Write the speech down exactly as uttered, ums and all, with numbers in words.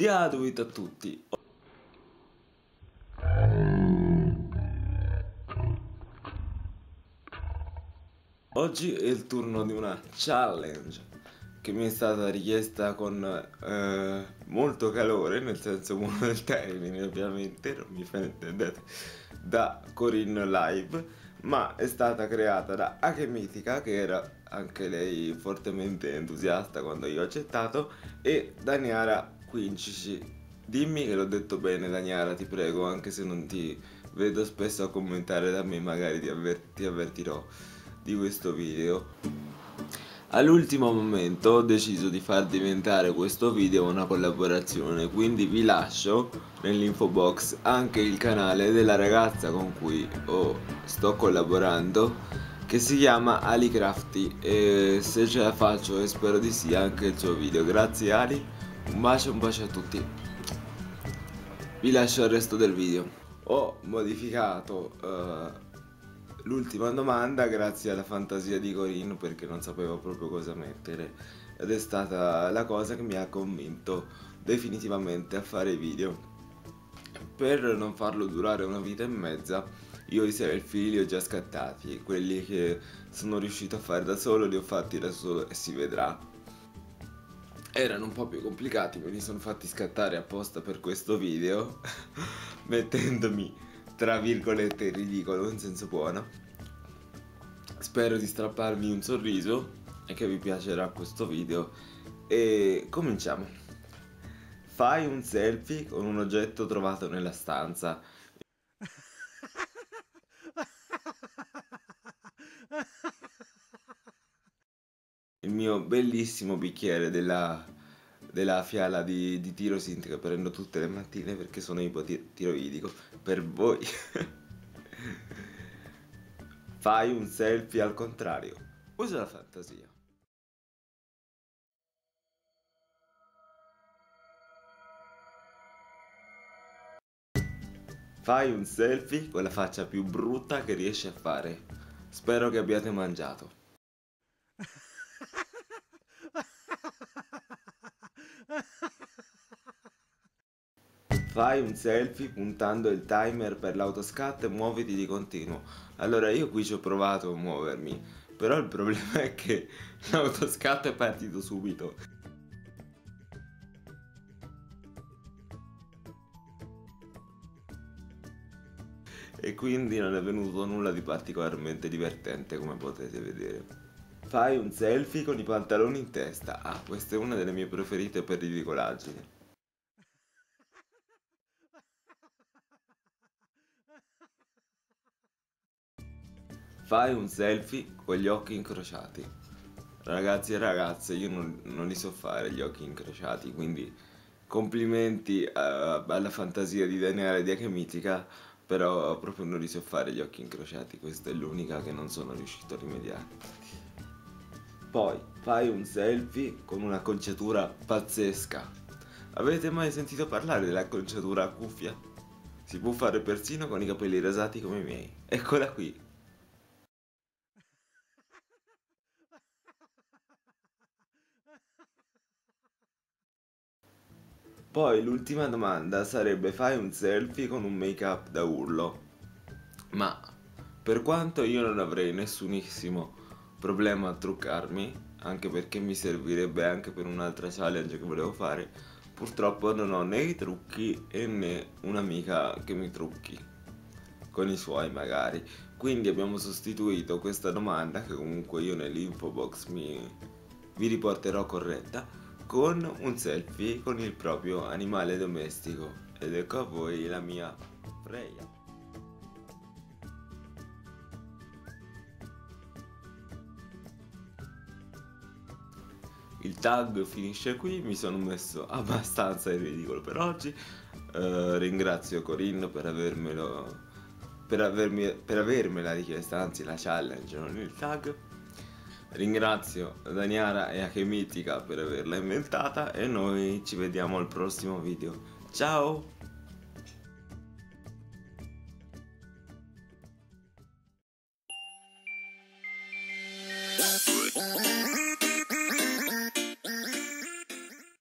Gratuito a tutti. Oggi è il turno di una challenge che mi è stata richiesta con eh, molto calore, nel senso buono del termine ovviamente, non mi fraintendete, da Corinne Live, ma è stata creata da Akemitica, che era anche lei fortemente entusiasta quando io ho accettato, e Daniara Quincici. Dimmi che l'ho detto bene, Daniara, ti prego, anche se non ti vedo spesso a commentare da me, magari ti, avver- ti avvertirò di questo video. All'ultimo momento ho deciso di far diventare questo video una collaborazione, quindi vi lascio nell'info box anche il canale della ragazza con cui oh, sto collaborando, che si chiama Ali Crafty, e se ce la faccio, e spero di sì, anche il suo video. Grazie Ali, un bacio, un bacio a tutti. Vi lascio il resto del video. Ho modificato uh, l'ultima domanda grazie alla fantasia di Corinne, perché non sapevo proprio cosa mettere, ed è stata la cosa che mi ha convinto definitivamente a fare i video. Per non farlo durare una vita e mezza, io i selfie li ho già scattati, quelli che sono riuscito a fare da solo li ho fatti da solo e si vedrà. Erano un po' più complicati, me li sono fatti scattare apposta per questo video mettendomi tra virgolette ridicolo in senso buono. Spero di strapparvi un sorriso e che vi piacerà questo video, e cominciamo. Fai un selfie con un oggetto trovato nella stanza. Il mio bellissimo bicchiere della, della fiala di, di Tirosint che prendo tutte le mattine perché sono ipotiroidico. Per voi. Fai un selfie al contrario. Usa la fantasia. Fai un selfie con la faccia più brutta che riesci a fare. Spero che abbiate mangiato. Fai un selfie puntando il timer per l'autoscatto e muoviti di continuo. Allora io qui ci ho provato a muovermi, però il problema è che l'autoscatto è partito subito. E quindi non è venuto nulla di particolarmente divertente, come potete vedere. Fai un selfie con i pantaloni in testa. Ah, questa è una delle mie preferite per ridicolaggine. Fai un selfie con gli occhi incrociati. Ragazzi e ragazze, io non, non li so fare gli occhi incrociati, quindi complimenti uh, alla fantasia di Daniele e di Akemitica, però proprio non li so fare gli occhi incrociati, questa è l'unica che non sono riuscito a rimediare. Poi fai un selfie con un'acconciatura pazzesca. Avete mai sentito parlare dell'acconciatura a cuffia? Si può fare persino con i capelli rasati come i miei. Eccola qui. Poi l'ultima domanda sarebbe: fai un selfie con un make up da urlo. Ma per quanto io non avrei nessunissimo problema a truccarmi, anche perché mi servirebbe anche per un'altra challenge che volevo fare, purtroppo non ho né i trucchi e né un'amica che mi trucchi con i suoi magari. Quindi abbiamo sostituito questa domanda, che comunque io nell'info box mi vi riporterò corretta, con un selfie con il proprio animale domestico. Ed ecco a voi la mia Freya. Il tag finisce qui, mi sono messo abbastanza in ridicolo per oggi. Uh, ringrazio Corinne per avermelo per, avermi, per avermela richiesta, anzi la challenge, non il tag. Ringrazio Daniara e Akemitica per averla inventata e noi ci vediamo al prossimo video. Ciao! We'll be right back.